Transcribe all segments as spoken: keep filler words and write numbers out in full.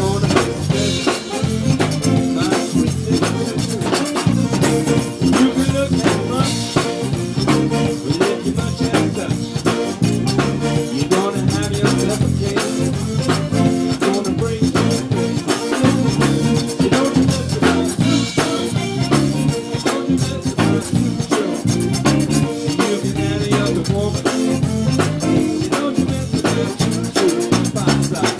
gonna be special. My sweet little you can look at much, but if you much as touch, you're gonna have yourself a case. It's gonna break your face. You don't mess about too strong. Don't you mess about too strong. You can have the other woman. You don't you mess about too true. Five side.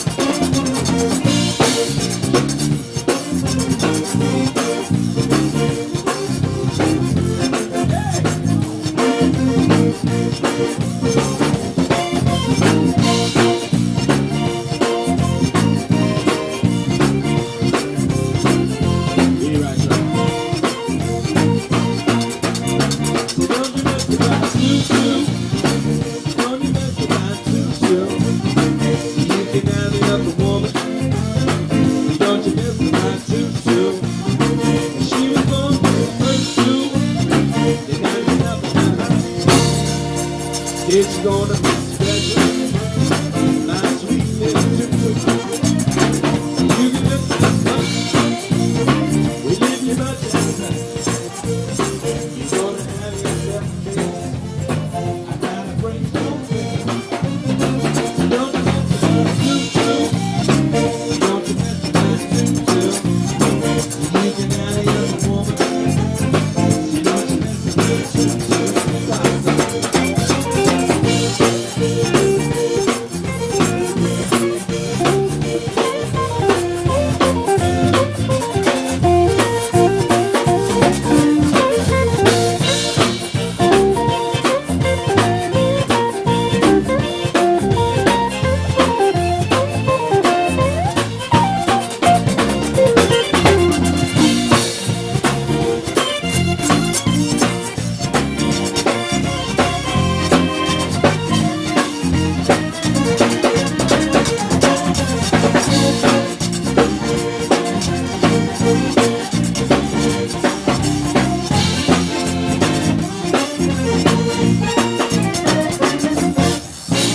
It's gonna be special, my sweet little choo-choo. You can look at us, we live you much as that. You're gonna have yourself a case. I gotta bring some things. Don't you mess about choo-choo. Don't you mess about choo-choo. You can have the other woman. Don't you mess about choo-choo.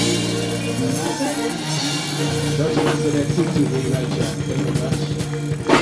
Don't you answer that too, too, right, Jack? Thank you very much.